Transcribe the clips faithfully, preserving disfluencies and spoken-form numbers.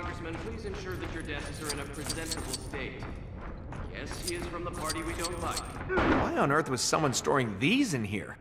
Congressman, please ensure that your desks are in a presentable state. Yes, he is from the party we don't like. Why on earth was someone storing these in here?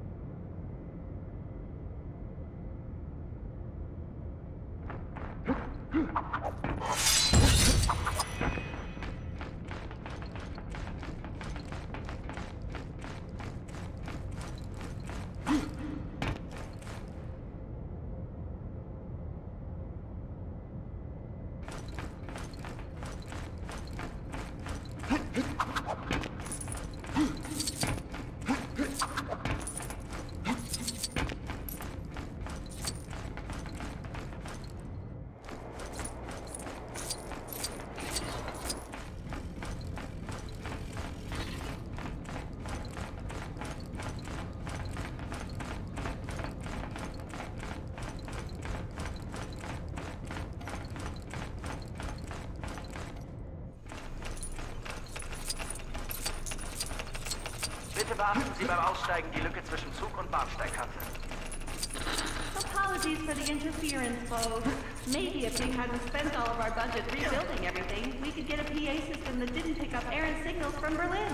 Bitte beachten Sie beim Aussteigen die Lücke zwischen Zug und Bahnsteigkante. Apologies for the interference, folks. Maybe if we hadn't spent all of our budget rebuilding everything, we could get a P A system that didn't pick up errant signals from Berlin.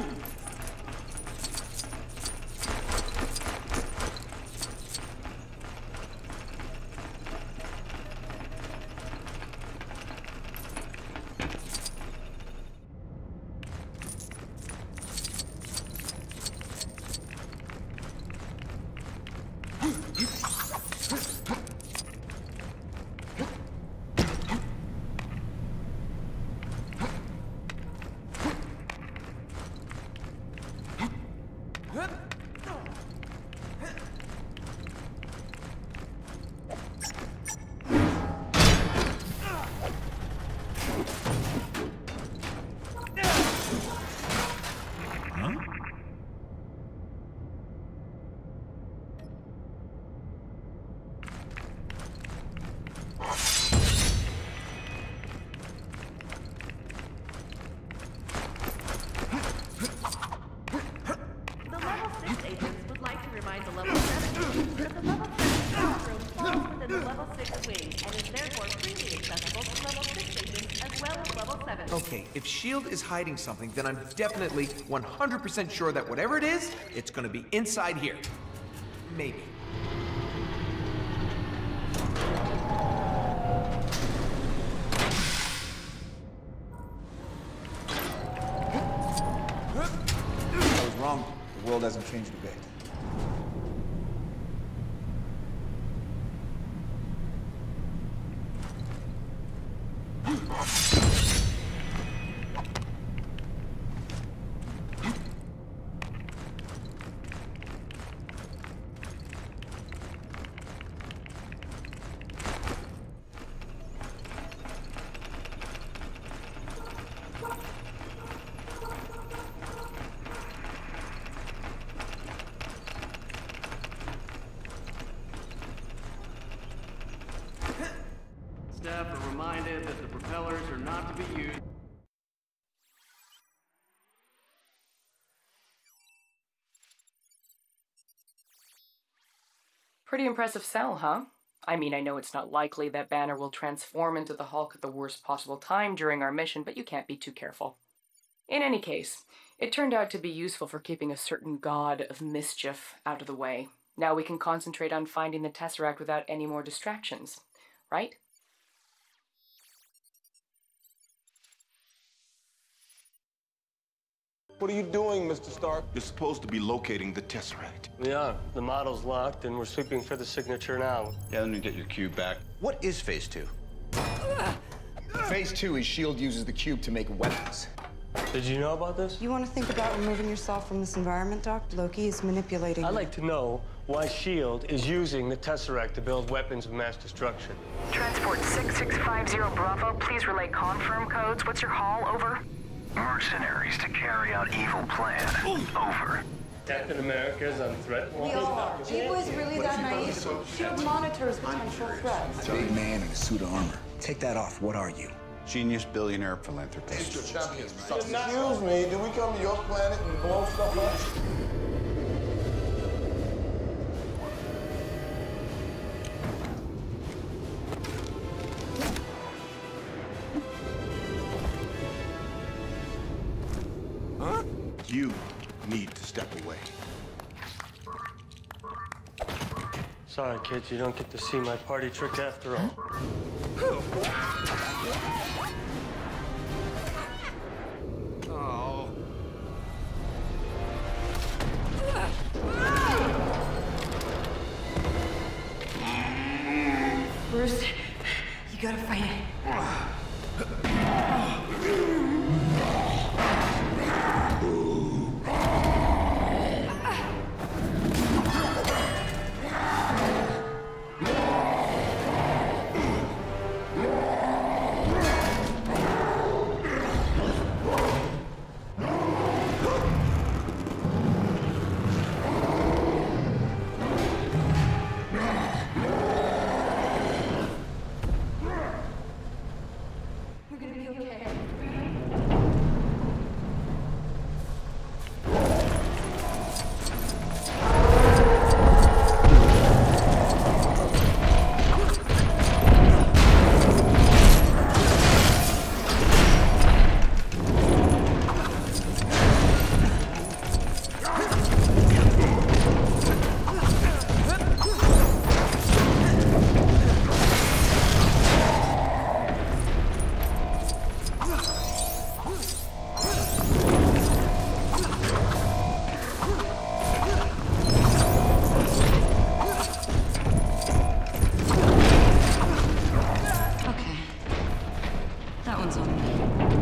Okay, if S H I E L D is hiding something, then I'm definitely one hundred percent sure that whatever it is, it's gonna be inside here. Maybe. I was wrong. The world hasn't changed a bit. Staff are reminded that the propellers are not to be used. Pretty impressive cell, huh? I mean, I know it's not likely that Banner will transform into the Hulk at the worst possible time during our mission, but you can't be too careful. In any case, it turned out to be useful for keeping a certain god of mischief out of the way. Now we can concentrate on finding the Tesseract without any more distractions, right? What are you doing, Mister Stark? You're supposed to be locating the Tesseract. We are. The model's locked, and we're sweeping for the signature now. Yeah, let me get your cube back. What is Phase Two? Phase two is S H I E L D uses the cube to make weapons. Did you know about this? You want to think about removing yourself from this environment, Doc? Loki is manipulating I'd you. like to know why S H I E L D is using the Tesseract to build weapons of mass destruction. Transport six six five zero Bravo, please relay confirm codes. What's your call? Over. Mercenaries to carry out evil plan. Over. Captain America's on threat We wall. are. Ego is really that naive. S H I E L D monitors potential threats. A big man in a suit of armor. Take that off. What are you? Genius, billionaire, philanthropist. Excuse me, did we come to your planet and blow stuff up? You need to step away. Sorry, kids, you don't get to see my party trick after all. Oh. Bruce, you gotta fight it. We're gonna be okay. Okay. That one's on me.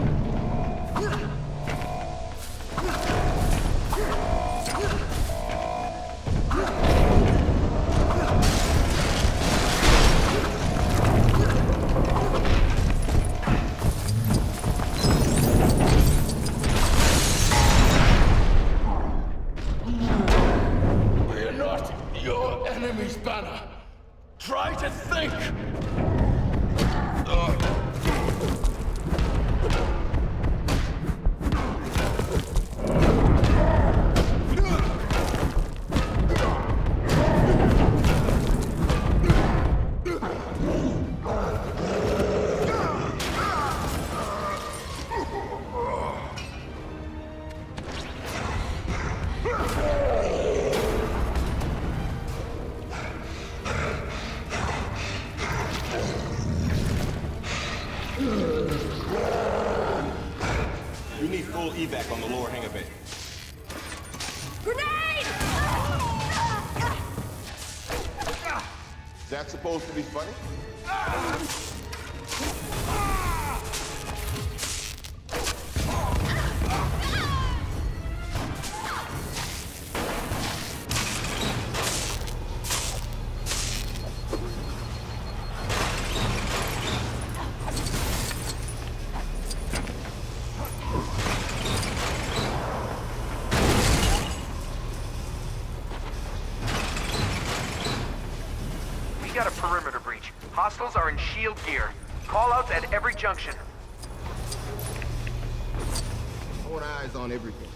We're not your enemies, Banner. Try to think. You need full evac on the lower hangar bay. Grenade! Is that supposed to be funny? We got a perimeter breach. Hostiles are in shield gear. Call-outs at every junction. I want eyes on everything.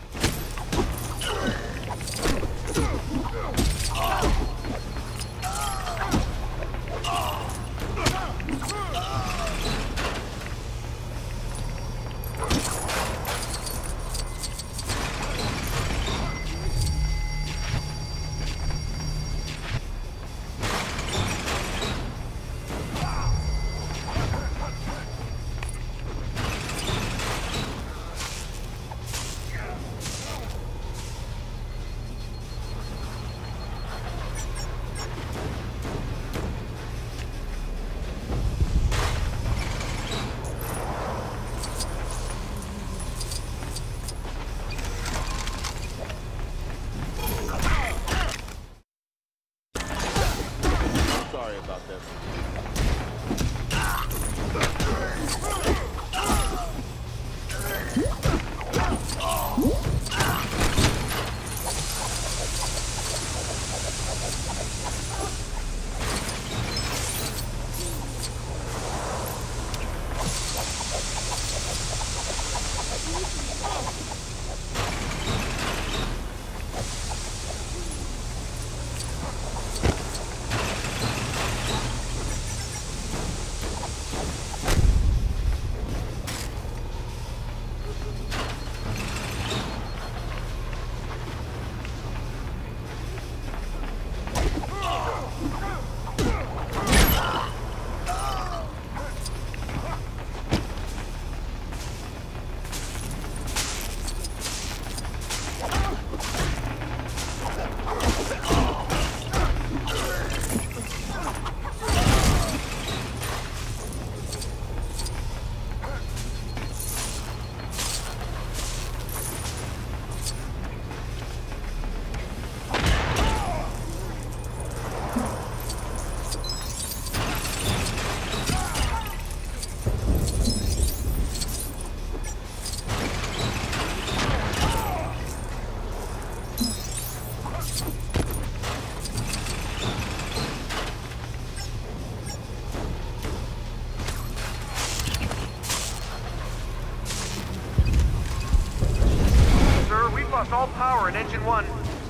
lost all power in engine one.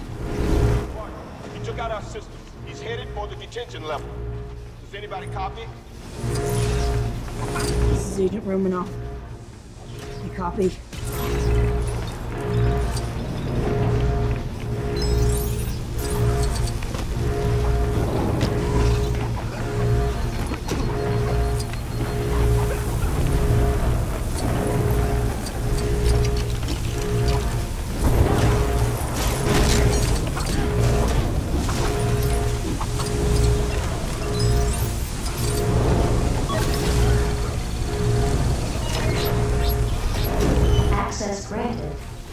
He took out our systems. He's headed for the detention level. Does anybody copy? This is Agent Romanoff. I copy. Access granted.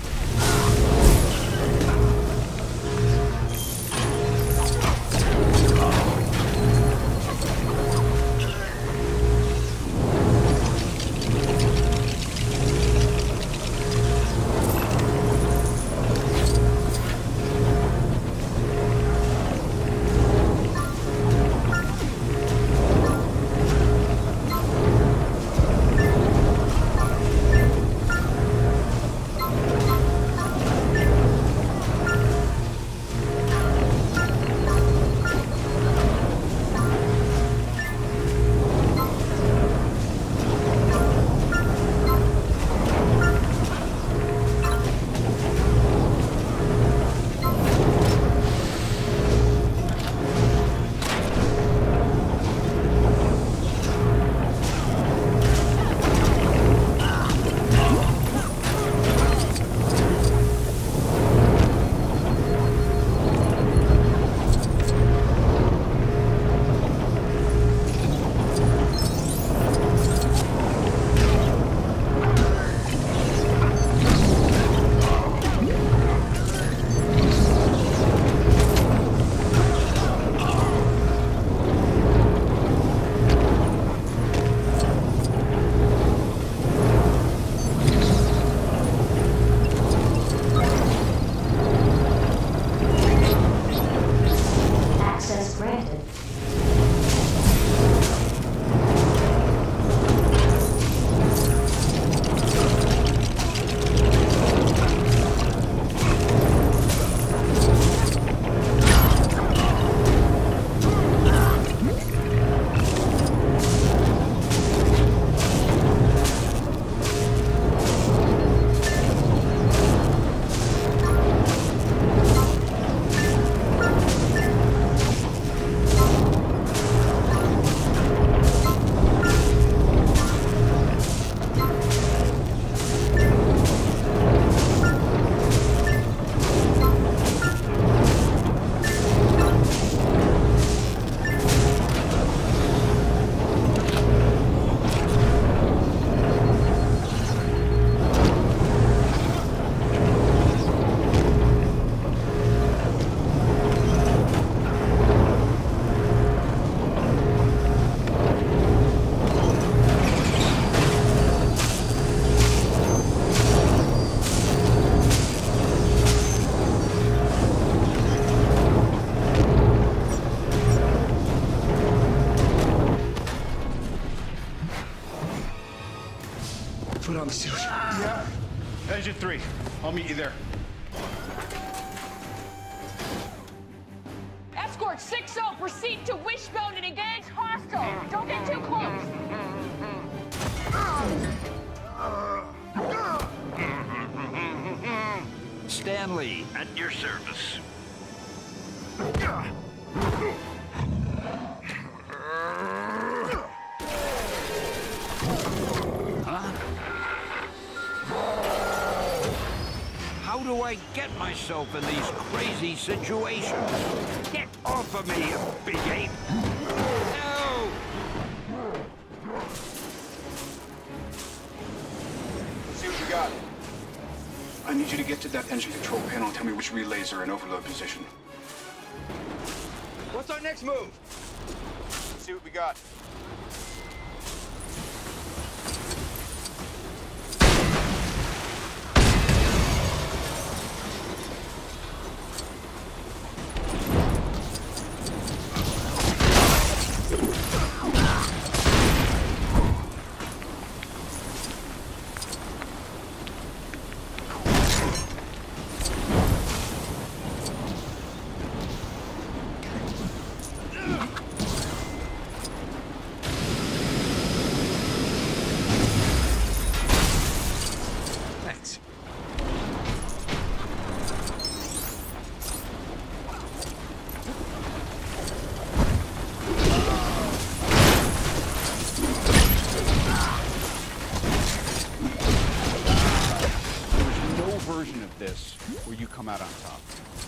Put on the suit. Yeah. Engine three. I'll meet you there. Escort six oh, proceed to Wishbone and engage hostile. Don't get too close. Stanley, at your service. Huh? How do I get myself in these crazy situations? Get off of me, you big ape! No! Let's see what we got. I need you to get to that engine control panel and tell me which relays are in overload position. What's our next move? Let's see what we got. this, where you come out on top.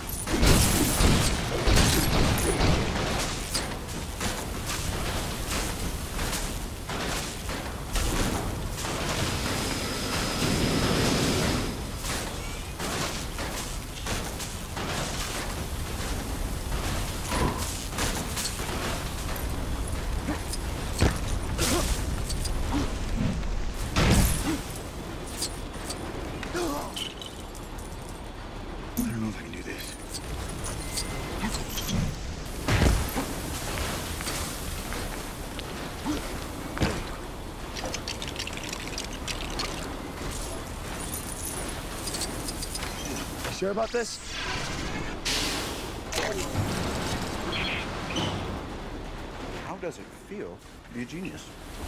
I don't know if I can do this. You sure about this? How does it feel to be a genius?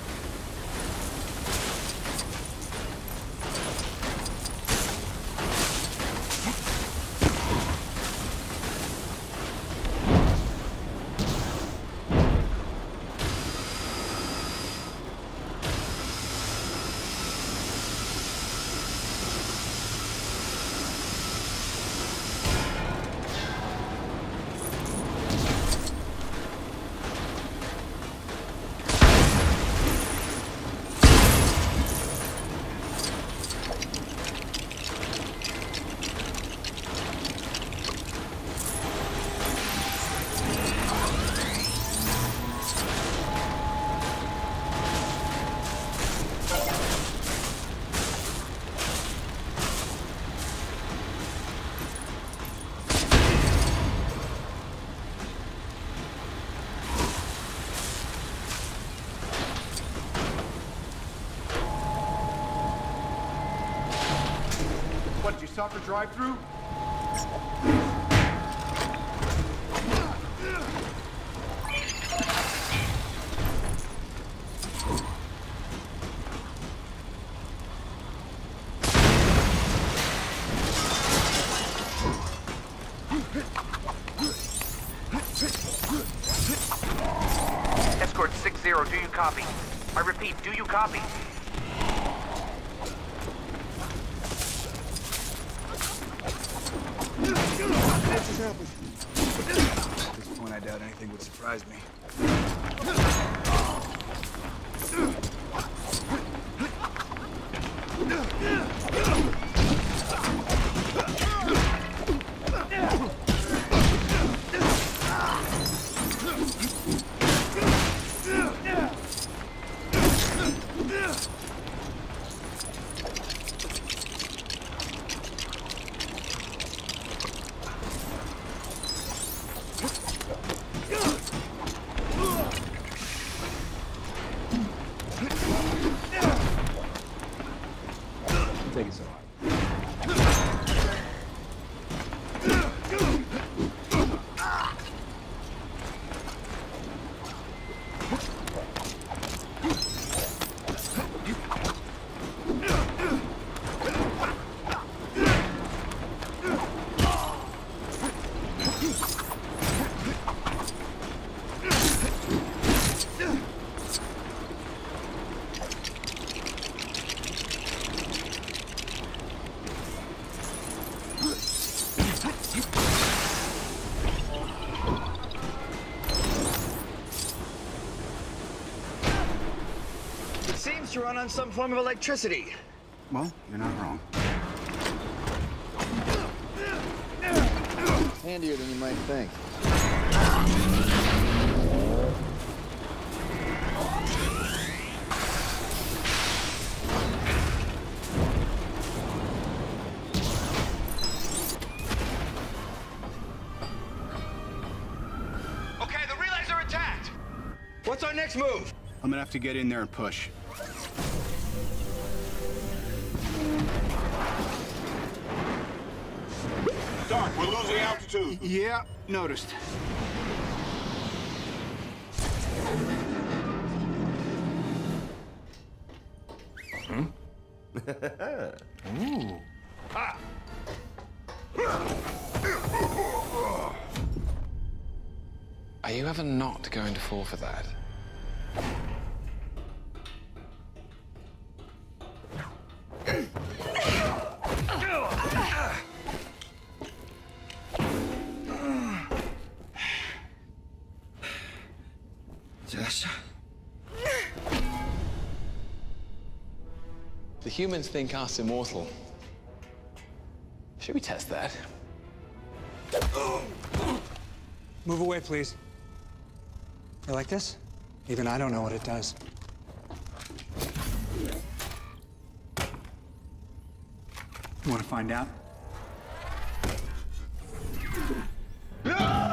What, did you stop the drive-through? Escort six zero, do you copy? I repeat, do you copy? What just happened? At this point, I doubt anything would surprise me. Take it so hard. It seems to run on some form of electricity. Well, you're not wrong. Handier than you might think. Okay, the relays are attacked! What's our next move? I'm gonna have to get in there and push. Doc, we're losing altitude. Yeah, noticed. Hmm? Ooh. Ah. Are you ever not going to fall for that? The humans think us immortal. Should we test that? Move away, please. You like this? Even I don't know what it does. You want to find out?